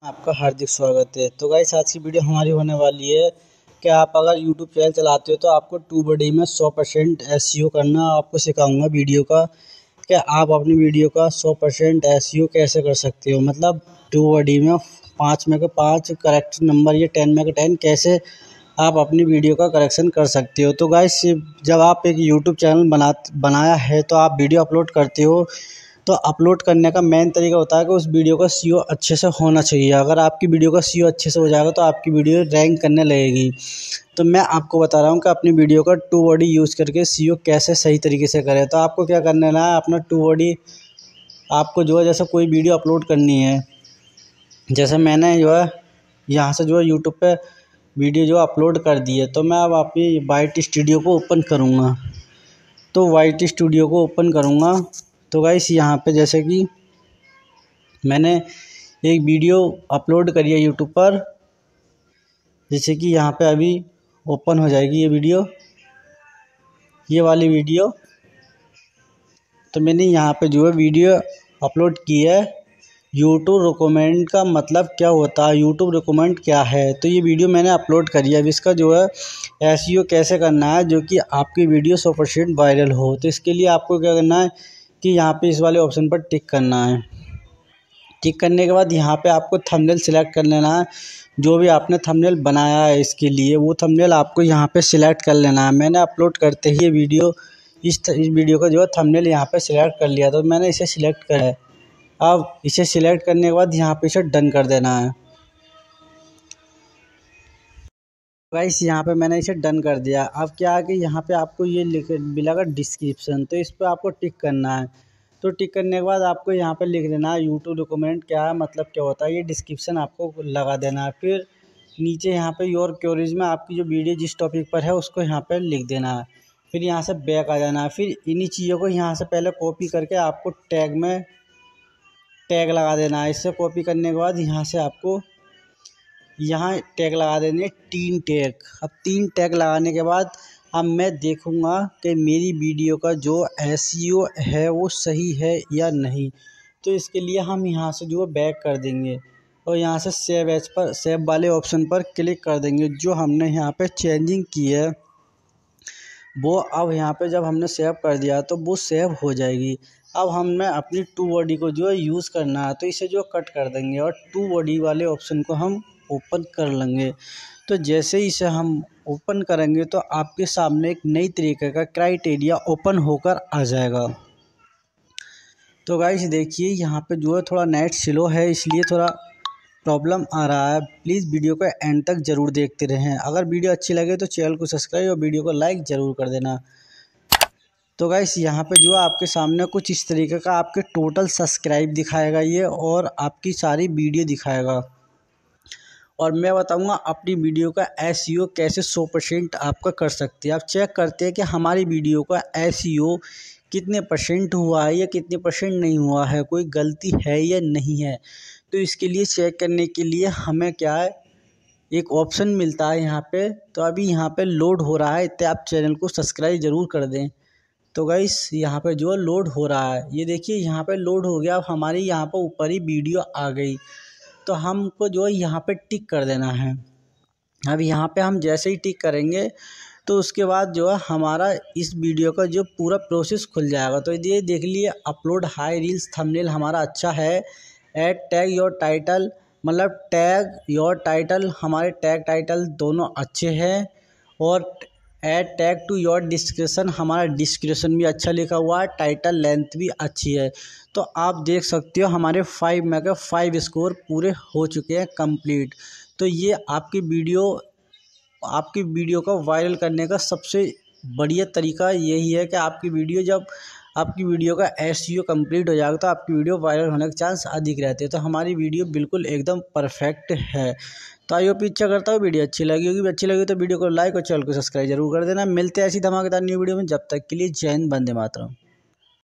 आपका हार्दिक स्वागत है। तो गाइस आज की वीडियो हमारी होने वाली है कि आप अगर YouTube चैनल चलाते हो तो आपको TubeBuddy में 100% SEO करना आपको सिखाऊंगा वीडियो का कि आप अपनी वीडियो का 100% SEO कैसे कर सकते हो। मतलब TubeBuddy में 5 में के 5 करेक्ट नंबर या 10 में के 10 कैसे आप अपनी वीडियो का करेक्शन कर सकते हो। तो गाइस जब आप एक YouTube चैनल बनाया है तो आप वीडियो अपलोड करते हो तो अपलोड करने का मेन तरीका होता है कि उस वीडियो का SEO अच्छे से होना चाहिए। अगर आपकी वीडियो का SEO अच्छे से हो जाएगा तो आपकी वीडियो रैंक करने लगेगी। तो मैं आपको बता रहा हूँ कि अपनी वीडियो का TubeBuddy यूज़ करके SEO कैसे सही तरीके से करें। तो आपको क्या करना है, अपना TubeBuddy आपको जो है जैसे कोई वीडियो अपलोड करनी है, जैसे मैंने जो है यहाँ से जो है यूट्यूब पे वीडियो जो अपलोड कर दी है, तो मैं अब अपनी वाइट स्टूडियो को ओपन करूँगा। तो वाइट स्टूडियो को ओपन करूँगा तो गाइस यहाँ पे जैसे कि मैंने एक वीडियो अपलोड करी है यूट्यूब पर, जैसे कि यहाँ पे अभी ओपन हो जाएगी ये वीडियो, ये वाली वीडियो। तो मैंने यहाँ पे जो है वीडियो अपलोड की है। यूट्यूब रिकमेंड का मतलब क्या होता है, यूट्यूब रिकमेंड क्या है, तो ये वीडियो मैंने अपलोड करी है। अब इसका जो है SEO कैसे करना है जो कि आपकी वीडियो 100% वायरल हो। तो इसके लिए आपको क्या करना है कि यहाँ पे इस वाले ऑप्शन पर टिक करना है। टिक करने के बाद यहाँ पे आपको थंबनेल सिलेक्ट कर लेना है। जो भी आपने थंबनेल बनाया है इसके लिए वो थंबनेल आपको यहाँ पे सिलेक्ट कर लेना है। मैंने अपलोड करते ही वीडियो इस वीडियो का जो है थंबनेल यहाँ पे सिलेक्ट कर लिया, तो मैंने इसे सिलेक्ट करा है। अब इसे सिलेक्ट करने के बाद यहाँ पे इसे डन कर देना है। गाइस यहाँ पे मैंने इसे डन कर दिया। अब क्या है कि यहाँ पे आपको ये मिलेगा डिस्क्रिप्शन, तो इस पर आपको टिक करना है। तो टिक करने के बाद आपको यहाँ पे लिख देना है यूट्यूब रिकमेंड क्या है, मतलब क्या होता है, ये डिस्क्रिप्शन आपको लगा देना है। फिर नीचे यहाँ पे योर क्वेरीज में आपकी जो वीडियो जिस टॉपिक पर है उसको यहाँ पे लिख देना है। फिर यहाँ से बैक आ जाना है। फिर इन्हीं चीज़ों को यहाँ से पहले कॉपी करके आपको टैग में टैग लगा देना है। इससे कॉपी करने के बाद यहाँ से आपको यहाँ टैग लगा देने 3 टैग। अब 3 टैग लगाने के बाद अब मैं देखूँगा कि मेरी वीडियो का जो SEO है वो सही है या नहीं। तो इसके लिए हम यहाँ से जो बैक कर देंगे और यहाँ से सेव एज पर सेव वाले ऑप्शन पर क्लिक कर देंगे। जो हमने यहाँ पे चेंजिंग की है वो अब यहाँ पे जब हमने सेव कर दिया तो वो सेव हो जाएगी। अब हमें अपनी TubeBuddy को जो है यूज़ करना है, तो इसे जो कट कर देंगे और TubeBuddy वाले ऑप्शन को हम ओपन कर लेंगे। तो जैसे ही इसे हम ओपन करेंगे तो आपके सामने एक नई तरीके का क्राइटेरिया ओपन होकर आ जाएगा। तो गाइस देखिए यहाँ पे जो है थोड़ा नेट स्लो है इसलिए थोड़ा प्रॉब्लम आ रहा है। प्लीज़ वीडियो को एंड तक ज़रूर देखते रहें। अगर वीडियो अच्छी लगे तो चैनल को सब्सक्राइब और वीडियो को लाइक ज़रूर कर देना। तो गाइस यहाँ पे जो है आपके सामने कुछ इस तरीके का आपके टोटल सब्सक्राइब दिखाएगा ये, और आपकी सारी वीडियो दिखाएगा। और मैं बताऊंगा अपनी वीडियो का SEO कैसे 100% आपका कर सकते हैं। आप चेक करते हैं कि हमारी वीडियो का SEO कितने % हुआ है या कितने % नहीं हुआ है, कोई गलती है या नहीं है। तो इसके लिए चेक करने के लिए हमें क्या है, एक ऑप्शन मिलता है यहाँ पे। तो अभी यहाँ पे लोड हो रहा है, इतने आप चैनल को सब्सक्राइब ज़रूर कर दें। तो गाइस यहाँ पे जो है लोड हो रहा है, ये देखिए यहाँ पे लोड हो गया। अब हमारी यहाँ पर ऊपर ही वीडियो आ गई, तो हमको जो है यहाँ पे टिक कर देना है। अब यहाँ पे हम जैसे ही टिक करेंगे तो उसके बाद जो है हमारा इस वीडियो का जो पूरा प्रोसेस खुल जाएगा। तो ये देख लिए अपलोड हाई रील्स थंबनेल हमारा अच्छा है। ऐड टैग योर टाइटल, मतलब टैग योर टाइटल, हमारे टैग टाइटल दोनों अच्छे हैं। और add tag to your description, हमारा डिस्क्रिप्शन भी अच्छा लिखा हुआ है, टाइटल लेंथ भी अच्छी है। तो आप देख सकते हो हमारे 5 में के 5 स्कोर पूरे हो चुके हैं कंप्लीट। तो ये आपकी वीडियो का वायरल करने का सबसे बढ़िया तरीका यही है कि आपकी वीडियो का SEO कंप्लीट हो जाएगा तो आपकी वीडियो वायरल होने के चांस अधिक रहते हैं। तो हमारी वीडियो बिल्कुल एकदम परफेक्ट है। तो आई होप इच्छा करता हूँ वीडियो अच्छी लगी होगी। अच्छी लगी तो वीडियो को लाइक और चैनल को सब्सक्राइब जरूर कर देना। मिलते हैं ऐसी धमाकेदार न्यू वीडियो में, जब तक के लिए जय हिंद, वंदे मातरम।